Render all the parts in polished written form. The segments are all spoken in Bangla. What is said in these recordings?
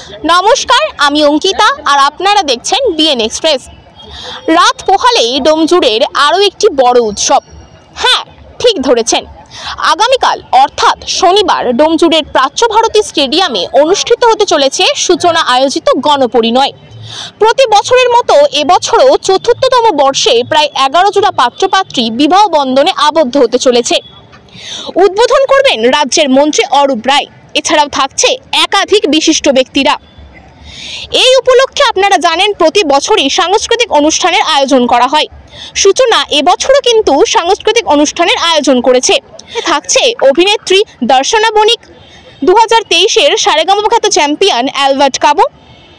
নমস্কার, আমি অঙ্কিতা আর আপনারা দেখছেন বিএন এক্সপ্রেস। রাত পোহালেই ডোমজুড়ের আরও একটি বড় উৎসব। হ্যাঁ, ঠিক ধরেছেন, আগামীকাল অর্থাৎ শনিবার ডোমজুড়ের প্রাচ্য ভারতী স্টেডিয়ামে অনুষ্ঠিত হতে চলেছে সূচনা আয়োজিত গণপরিণয়। প্রতি বছরের মতো এবছরও চতুর্থতম বর্ষে প্রায় 11 জোড়া পাত্রপাত্রী বিবাহ বন্ধনে আবদ্ধ হতে চলেছে। উদ্বোধন করবেন রাজ্যের মন্ত্রী অরূপ রায়। এছাড়াও থাকছে একাধিক বিশিষ্ট ব্যক্তিরা। এই উপলক্ষে আপনারা জানেন প্রতি বছরই সাংস্কৃতিক অনুষ্ঠানের আয়োজন করা হয়। সূচনা এবছরও কিন্তু সাংস্কৃতিক অনুষ্ঠানের আয়োজন করেছে। থাকছে অভিনেত্রী দর্শনা বণিক, 2023-এর সারেগামা খ্যাত চ্যাম্পিয়ন অ্যালবার্ট কাবো,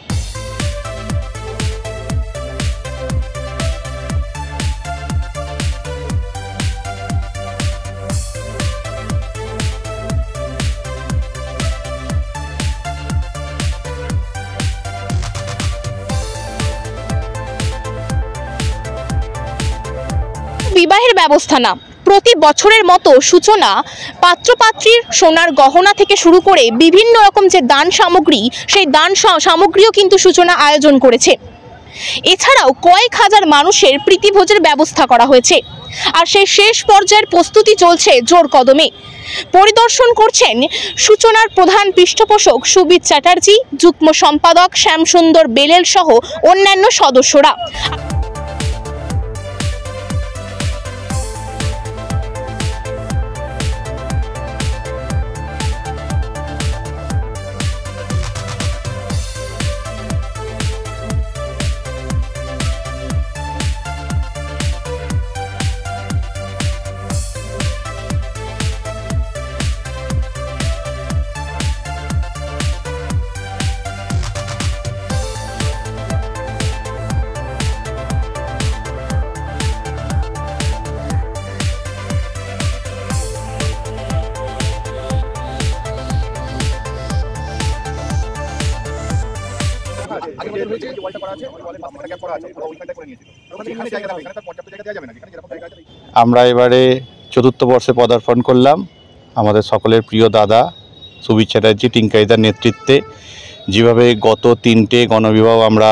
বিবাহের ব্যবস্থা না, প্রতি বছরের মতো সূচনা পাত্রপাত্রীর সোনার গহনা থেকে শুরু করে বিভিন্ন রকম যে দান সামগ্রী, সেই দান সামগ্রীও কিন্তু সূচনা আয়োজন করেছে। এছাড়াও কয়েক হাজার মানুষের প্রীতিভোজের ব্যবস্থা করা হয়েছে। আর সেই শেষ পর্যায়ের প্রস্তুতি চলছে জোর কদমে। পরিদর্শন করছেন সূচনার প্রধান পৃষ্ঠপোষক সুবিত চ্যাটার্জি, যুগ্ম সম্পাদক শ্যামসুন্দর বেলেল সহ অন্যান্য সদস্যরা। আমরা এবারে চতুর্থ বর্ষে পদার্পণ করলাম। আমাদের সকলের প্রিয় দাদা সুবিত চ্যাটার্জি টিঙ্কাইদার নেতৃত্বে যেভাবে গত 3টে গণবিবাহ আমরা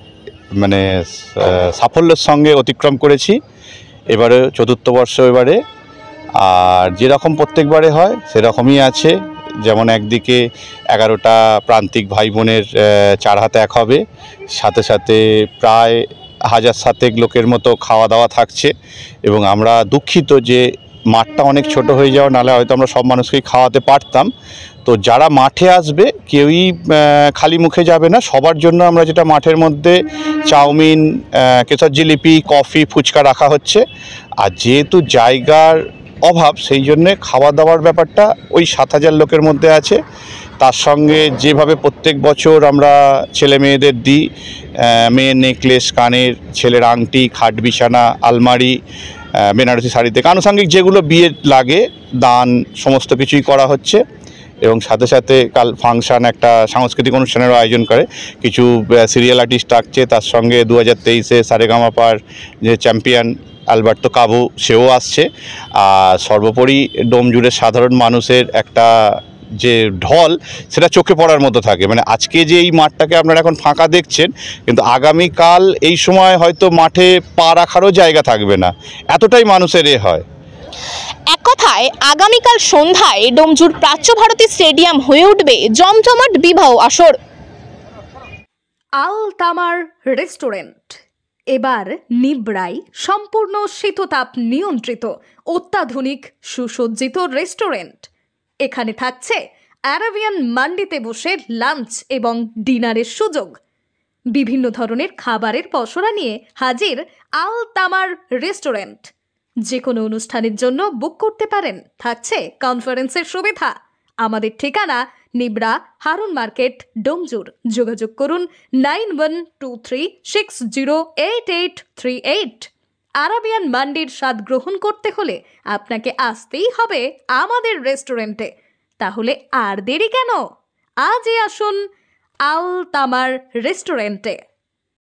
সাফল্যের সঙ্গে অতিক্রম করেছি, এবারে চতুর্থ বর্ষ এবারে। আর যেরকম প্রত্যেকবারে হয় সেরকমই আছে। যেমন একদিকে 11টা প্রান্তিক ভাই বোনের 4 হাতে এক হবে, সাথে সাথে প্রায় 1000 লোকের মতো খাওয়া দাওয়া থাকছে। এবং আমরা দুঃখিত যে মাঠটা অনেক ছোট হয়ে যাওয়া, নাহলে হয়তো আমরা সব মানুষকেই খাওয়াতে পারতাম। তো যারা মাঠে আসবে কেউই খালি মুখে যাবে না। সবার জন্য আমরা যেটা মাঠের মধ্যে চাউমিন, কেশর জিলিপি, কফি, ফুচকা রাখা হচ্ছে। আর যেহেতু জায়গার অভাব, সেই জন্যে খাওয়া দাওয়ার ব্যাপারটা ওই 7000 লোকের মধ্যে আছে। তার সঙ্গে যেভাবে প্রত্যেক বছর আমরা ছেলে মেয়েদের দিই, মেয়ের নেকলেস, কানের, ছেলের আংটি, খাট বিছানা, আলমারি, বেনারসি শাড়ি থেকে আনুষঙ্গিক যেগুলো বিয়ে লাগে, দান, সমস্ত কিছুই করা হচ্ছে। এবং সাথে সাথে কাল ফাংশান, একটা সাংস্কৃতিক অনুষ্ঠানেরও আয়োজন করে। কিছু সিরিয়াল আর্টিস্ট থাকছে, তার সঙ্গে 2023-এ সারেগামাপার যে চ্যাম্পিয়ন অ্যালবার্টো কাবো, সেও আসছে। আর সর্বোপরি ডোমজুড়ের সাধারণ মানুষের একটা যে ঢল, সেটা চোখে পড়ার মতো থাকে। আজকে যে এই মাঠটাকে আপনারা এখন ফাঁকা দেখছেন, কিন্তু আগামীকাল এই সময় হয়তো মাঠে পা রাখারও জায়গা থাকবে না, এতটাই মানুষের হয়। এক কথায় আগামীকাল সন্ধ্যায় ডোমজুড় প্রাচ্য ভারতী স্টেডিয়াম হয়ে উঠবে জমজমাট বিবাহ আসর। আল তামার রেস্টুরেন্ট এবার নিবড়াই সম্পূর্ণ শীততাপ নিয়ন্ত্রিত অত্যাধুনিক সুসজ্জিত রেস্টুরেন্ট। এখানে থাকছে আরাবিয়ান মান্ডিতে বসে লাঞ্চ এবং ডিনারের সুযোগ। বিভিন্ন ধরনের খাবারের পসরা নিয়ে হাজির আল তামার রেস্টুরেন্ট। যে কোনো অনুষ্ঠানের জন্য বুক করতে পারেন, থাকছে কনফারেন্সের সুবিধা। আমাদের ঠিকানা নিবড়া হারুন মার্কেট, ডোমজুড়। যোগাযোগ করুন 9123608838। আরাবিয়ান মান্ডির স্বাদ গ্রহণ করতে হলে আপনাকে আসতেই হবে আমাদের রেস্টুরেন্টে। তাহলে আর দেরি কেন? আজই আসুন আল তামার রেস্টুরেন্টে।